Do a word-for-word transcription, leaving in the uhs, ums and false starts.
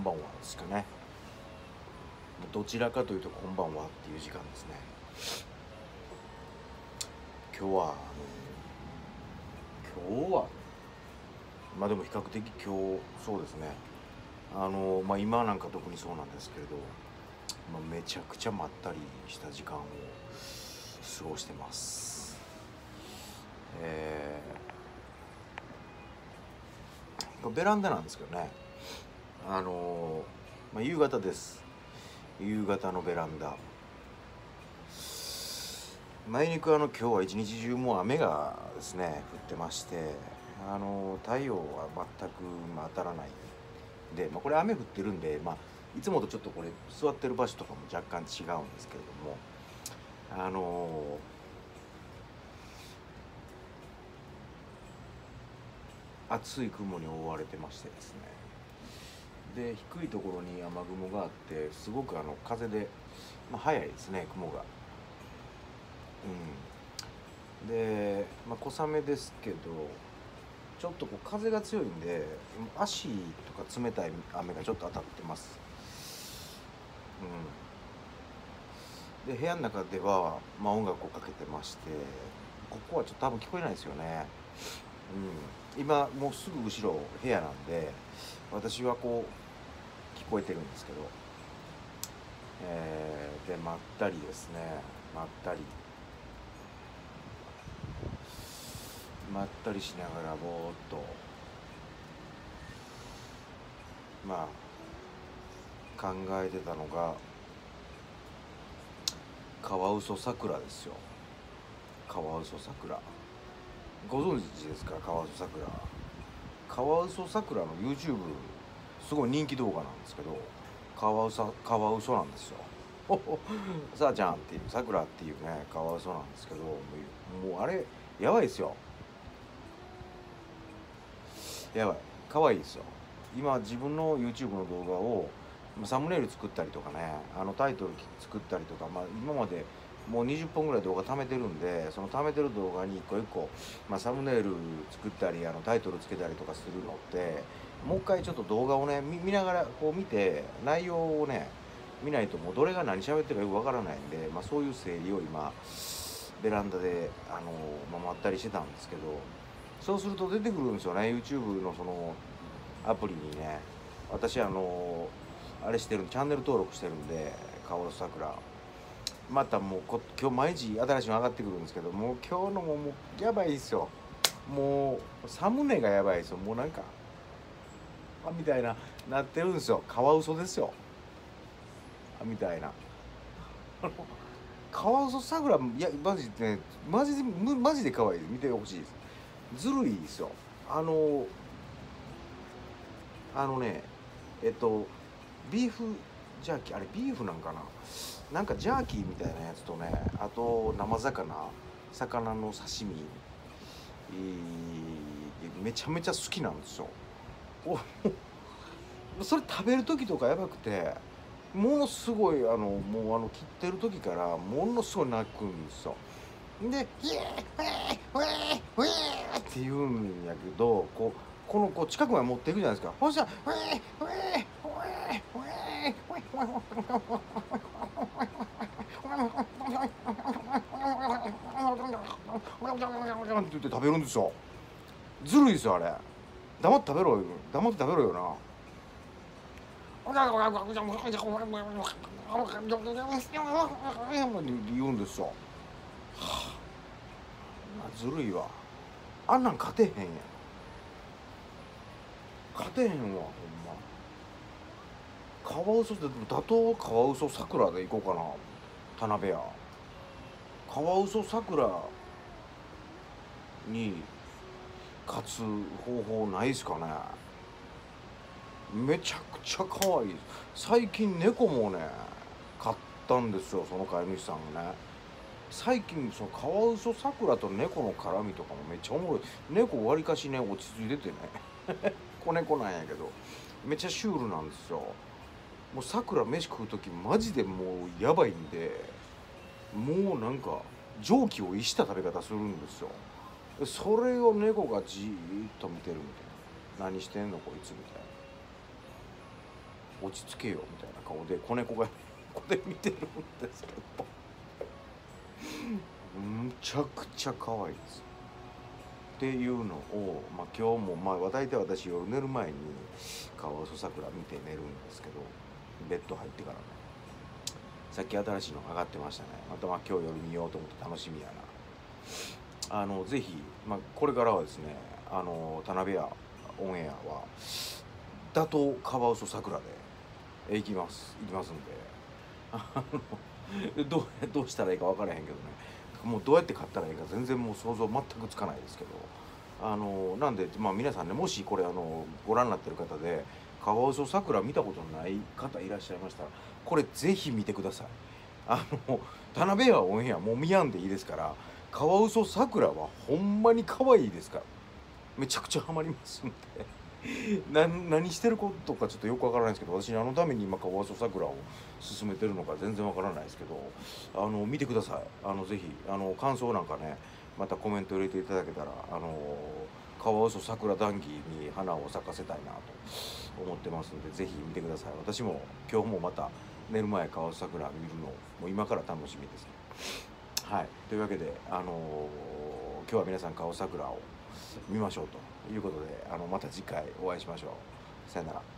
ばんはですかね。どちらかというとこんばんはっていう時間ですね。今日はあの今日はまあでも比較的今日そうですね、あのまあ今なんか特にそうなんですけれど、まあ、めちゃくちゃまったりした時間を過ごしてます。えー、ベランダなんですけどね、あのまあ、夕方です。夕方のベランダ、前にくあの今日は一日中もう雨がですね降ってまして、あの太陽は全く当たらないで、まあ、これ雨降ってるんで、まあ、いつもとちょっとこれ座ってる場所とかも若干違うんですけれども、あの厚い雲に覆われてましてですね、で低いところに雨雲があって、すごくあの風で、まあ、速いですね雲が。うん、で、まあ、小雨ですけどちょっとこう風が強いんで足とか冷たい雨がちょっと当たってます。うん、で部屋の中では、まあ、音楽をかけてまして、ここはちょっと多分聞こえないですよね。うん、今もうすぐ後ろ部屋なんで私はこう聞こえてるんですけど、えー、でまったりですね、まったりまったりしながらぼーっとまあ考えてたのがカワウソ桜ですよ。カワウソ桜ご存知ですか？カワウソ桜カワウソ桜の YouTube すごい人気動画なんですけど、カワウソカワウソなんですよ。さあちゃんっていうさくらっていうねカワウソなんですけど、もう、もうあれやばいですよ。やばい、可愛いですよ。今自分の YouTube の動画をサムネイル作ったりとかね、あのタイトル作ったりとか、まあ、今までもうにじゅっぽんぐらい動画貯めてるんで、その貯めてる動画に一個一個、まあ、サムネイル作ったりあのタイトルつけたりとかするのって、もう一回ちょっと動画をね 見, 見ながらこう見て内容をね見ないともうどれが何喋ってるかよくわからないんで、まあ、そういう整理を今ベランダであの、まあ、まったりしてたんですけど、そうすると出てくるんですよね YouTube のそのアプリにね。私あのあれしてるチャンネル登録してるんで、カワウソ桜またもうこ今日毎日新しいの上がってくるんですけど、もう今日のももうやばいですよ。もうサムネがやばいですよ。もうなんかあみたいななってるんですよ。カワウソですよあみたいな。カワウソ桜、いやマジでね、マジでマジで可愛いです。見てほしいです。ずるいですよ。あのあのねえっとビーフジャーキー、あれビーフなんかな、なんかジャーキーみたいなやつとね、あと生魚魚の刺身、えーめちゃめちゃ好きなんですよ。おそれ食べる時とかやばくて、ものすごいあのもうあの切ってる時からものすごい泣くんですよ。で「イエーイウェーイウェーイウェーイ」って言うんやけど、こうこのこう近くまで持っていくじゃないですか。そしたら「ウェーイウェーイウェーイウェーイウェーイウェーイ」って言って食べるんですよ。ずるいですよあれ。黙って食べろよ、黙って食べろよな。言うんですよ。はあ、ずるいわ。あんなん勝てへんやん。勝てへんわほんま。カワウソって打倒カワウソさくらでいこうかな。田辺屋カワウソさくらに勝つ方法ないですかね。めちゃくちゃ可愛い。最近猫もね買ったんですよ、その飼い主さんがね。最近そのカワウソさくらと猫の絡みとかもめっちゃおもろい。猫わりかしね落ち着いててね子猫なんやけどめっちゃシュールなんですよ。もうさくら飯食う時マジでもうやばいんで、もうなんか常軌を逸した食べ方するんですよ。それを猫がじーっと見てるみたいな。何してんのこいつみたいな。 落ち着けよみたいな顔で子猫がここで見てるんですけどむちゃくちゃ可愛いです。っていうのを、まあ、今日もまあ大体私夜寝る前にカワウソ桜見て寝るんですけど、ベッド入ってからね、さっき新しいの上がってましたね。またまあ今日夜見ようと思って楽しみやな。あのぜひ、まあ、これからはですね、あの田辺屋オンエアは打倒カワウソ桜で行きます行きますんで、あのどうどうしたらいいか分からへんけどね、もうどうやって買ったらいいか全然もう想像全くつかないですけど、あのなんで、まあ、皆さんね、もしこれあのご覧になってる方でカワウソ桜見たことない方いらっしゃいましたら、これぜひ見てください。あの田辺屋オンエアもう見やんでいいですから、カワウソ桜はほんまに可愛いですから、めちゃくちゃハマりますんでな何してることかちょっとよくわからないですけど、私あのために今カワウソ桜を進めてるのか全然わからないですけど、あの見てください。あのぜひあの感想なんかね、またコメント入れていただけたら、あのカワウソ桜談義に花を咲かせたいなと思ってますので、ぜひ見てください。私も今日もまた寝る前カワウソ桜見るのもう今から楽しみですね。はい、というわけで、あの今日は皆さんカワウソ桜を見ましょうということで、あのまた次回お会いしましょう。さよなら。